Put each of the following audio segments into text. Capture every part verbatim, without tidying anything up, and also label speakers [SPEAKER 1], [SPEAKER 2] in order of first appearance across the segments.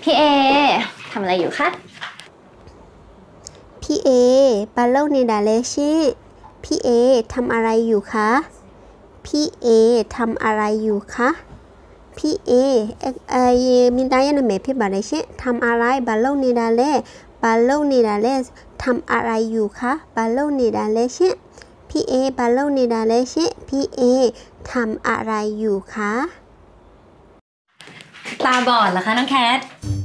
[SPEAKER 1] พี่เอทำอะไรอยู่คะ
[SPEAKER 2] พี่เอปาเล่าในดาเลชิพี่เอทำอะไรอยู่คะพี่เอทำอะไรอยู่คะพี่เอเอ่อมินได้ยังไงพี่บาเลชิทำอะไรบาเล่าในดาเลบาเล่าในดาเลทำอะไรอยู่คะบาเล่าในดาเลชิพี่เอบาเล่าในดาเลชิพี่เอทำอะไรอยู่คะ
[SPEAKER 1] ตาบอดเหรอคะน้องแคท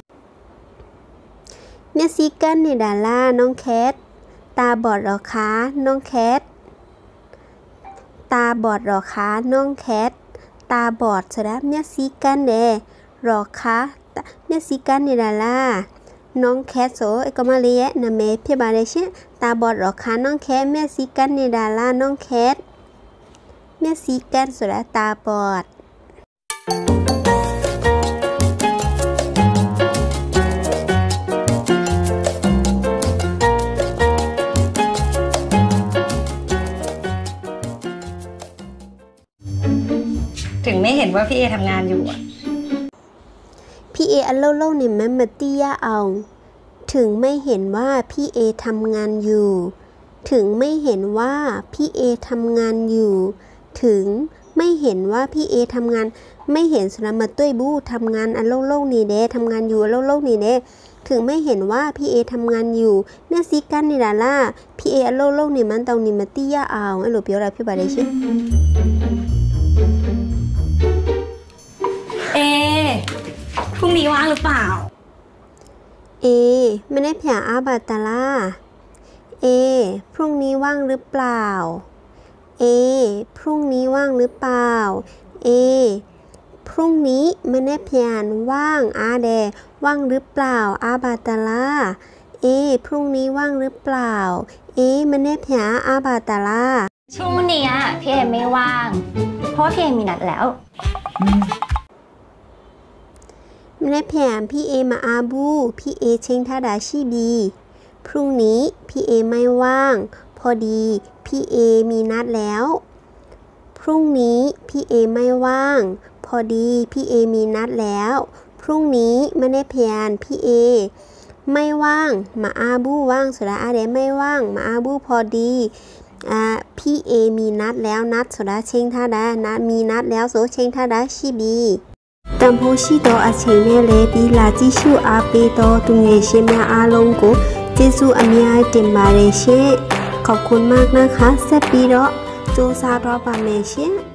[SPEAKER 2] เมียซีกันในดาล่าน้องแคทตาบอดหรอคะน้องแคทตาบอดหรอคะน้องแคทตาบอดสระเมียซีกันเดหรอคะเมียซีกันในดาล่าน้องแคทโซเอกมาเลียนะเมพี่บาเลชตาบอดหรอคะน้องแคทเมียซีกันในดาล่าน้องแคทเมียซีกันสระตาบอด
[SPEAKER 1] ถึงไม่เห็นว่าพี่เอทำงานอยู่อ่ะ
[SPEAKER 2] พี่เออันเล่าเล่าเนี่ยแม่มาตี้ยาเอาถึงไม่เห็นว่าพี่เอทำงานอยู่ถึงไม่เห็นว่าพี่เอทำงานอยู่ถึงไม่เห็นว่าพี่เอทำงานไม่เห็นสระมาตุ้ยบู้ทำงานอันเล่าเล่านี่เด้ทำงานอยู่เล่าเล่านี่เด้ถึงไม่เห็นว่าพี่เอทำงานอยู่แม่ซีกันนี่ล่ะล่ะพี่เออันเล่าเล่านี่มันตองนี่มาตี้ยาเอาไอ้หลูเปียวอะไรพี่บาได้ชิ
[SPEAKER 1] เอพรุ่งนี้ว่างหรือเปล่า
[SPEAKER 2] เอไม่ได้แผ่อาบาตาล่าเอพรุ่งนี้ว่างหรือเปล่าเอพรุ่งนี้ว่างหรือเปล่าเอพรุ่งนี้ไม่ได้แผ่ว่างอาเดว่างหรือเปล่าอาบาตาล่าเอพรุ่งนี้ว่างหรือเปล่าเอไม่ได้แผ่อาบาตาล่า
[SPEAKER 1] ช่วงนี้พี่เอไม่ว่างเพราะว่าพี่เอมีนัดแล้ว
[SPEAKER 2] ไม่ได้แผ่พี่เอมาอาบูพี่เอเชงทาดาชิบีพรุ่งนี้พี่เอไม่ว่างพอดีพี่เอมีนัดแล้วพรุ่งนี้พี่เอไม่ว่างพอดีพี่เอมีนัดแล้วพรุ่งนี้ไม่ได้แผ่พี่เอไม่ว่างมาอาบูว่างสุดาอาเดไม่ว่างมาอาบูพอดีอ่าพี่เอมีนัดแล้วนัดสุดาเชงทาดานัดมีนัดแล้วโซเชงทาดาชิบีတန်ဖိုးရှိသောအချိန်နဲ့လည်းဒီလာကြည့်ရှုအားပေးသောသူငယ်ရှင်များအားလုံးကိုကျေးဇူးအများကြီးတင်ပါတယ်ရှင်။ขอบคุณมากนะคะဆက်ပြီးတော့စူးစမ်းတော့ပါမယ်ရှင်။